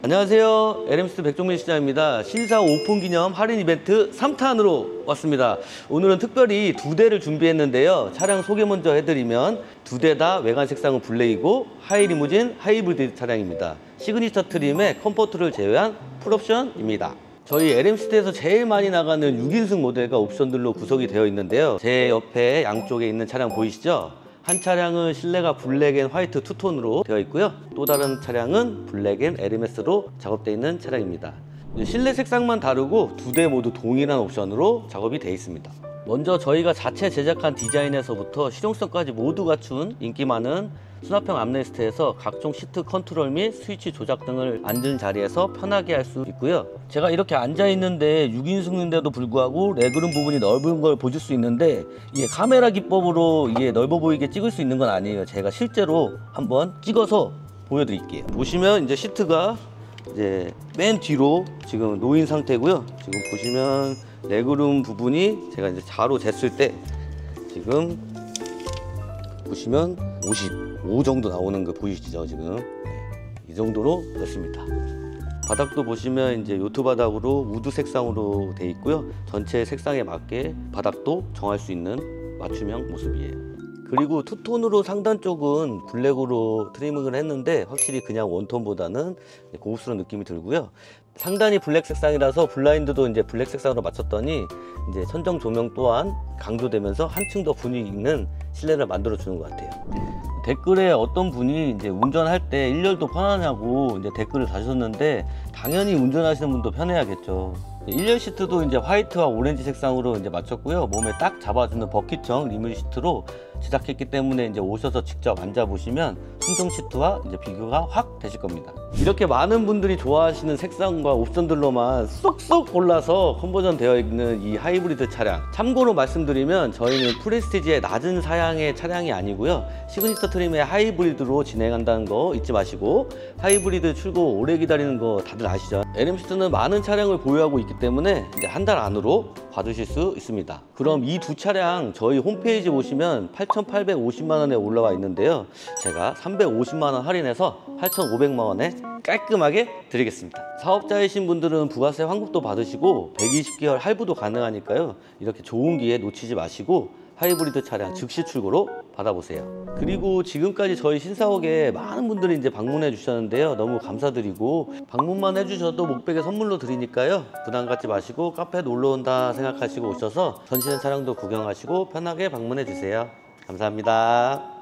안녕하세요. LMC 백종민 시장입니다. 신사 오픈 기념 할인 이벤트 3탄으로 왔습니다. 오늘은 특별히 2대를 준비했는데요. 차량 소개 먼저 해드리면 2대 다 외관 색상은 블랙이고 하이리무진 하이브리드 차량입니다. 시그니처 트림의 컴포트를 제외한 풀옵션입니다. 저희 LMC에서 제일 많이 나가는 6인승 모델과 옵션들로 구성이 되어 있는데요. 제 옆에 양쪽에 있는 차량 보이시죠? 한 차량은 실내가 블랙 앤 화이트 투톤으로 되어 있고요. 또 다른 차량은 블랙 앤 LMS로 작업되어 있는 차량입니다. 실내 색상만 다르고 2대 모두 동일한 옵션으로 작업이 되어 있습니다. 먼저 저희가 자체 제작한 디자인에서부터 실용성까지 모두 갖춘 인기 많은 수납형 암레스트에서 각종 시트 컨트롤 및 스위치 조작 등을 앉은 자리에서 편하게 할 수 있고요. 제가 이렇게 앉아 있는데 6인승인데도 불구하고 레그룸 부분이 넓은 걸 보실 수 있는데 이게 카메라 기법으로 이게 넓어 보이게 찍을 수 있는 건 아니에요. 제가 실제로 한번 찍어서 보여드릴게요. 보시면 이제 시트가 이제 맨 뒤로 지금 놓인 상태고요. 지금 보시면 레그룸 부분이 제가 이제 자로 쟀을 때 지금 보시면 55 정도 나오는 거 보이시죠? 지금 이 정도로 됐습니다. 바닥도 보시면 이제 요트 바닥으로 우드 색상으로 되어 있고요. 전체 색상에 맞게 바닥도 정할 수 있는 맞춤형 모습이에요. 그리고 투톤으로 상단 쪽은 블랙으로 트리밍을 했는데 확실히 그냥 원톤보다는 고급스러운 느낌이 들고요. 상단이 블랙 색상이라서 블라인드도 이제 블랙 색상으로 맞췄더니 이제 천정 조명 또한 강조되면서 한층 더 분위기 있는 실내를 만들어 주는 것 같아요. 댓글에 어떤 분이 이제 운전할 때 1열도 편하냐고 이제 댓글을 다셨는데 당연히 운전하시는 분도 편해야겠죠. 1열 시트도 이제 화이트와 오렌지 색상으로 이제 맞췄고요. 몸에 딱 잡아주는 버킷형 리뮬 시트로 제작했기 때문에 이제 오셔서 직접 앉아보시면 순정 시트와 이제 비교가 확 되실 겁니다. 이렇게 많은 분들이 좋아하시는 색상과 옵션들로만 쏙쏙 골라서 컨버전 되어 있는 이 하이브리드 차량, 참고로 말씀드리면 저희는 프레스티지의 낮은 사양의 차량이 아니고요. 시그니처 트림의 하이브리드로 진행한다는 거 잊지 마시고, 하이브리드 출고 오래 기다리는 거 다들 아시죠? LMC는 많은 차량을 보유하고 있기 때문에 이제 한 달 안으로 받으실 수 있습니다. 그럼 이 두 차량 저희 홈페이지 보시면 8,850만 원에 올라와 있는데요. 제가 350만 원 할인해서 8,500만 원에 깔끔하게 드리겠습니다. 사업자이신 분들은 부가세 환급도 받으시고 120개월 할부도 가능하니까요. 이렇게 좋은 기회 놓치지 마시고 하이브리드 차량 즉시 출고로 받아보세요. 그리고 지금까지 저희 신사옥에 많은 분들이 이제 방문해 주셨는데요. 너무 감사드리고, 방문만 해주셔도 목베개 선물로 드리니까요. 부담 갖지 마시고 카페 놀러 온다 생각하시고 오셔서 전시된 차량도 구경하시고 편하게 방문해 주세요. 감사합니다.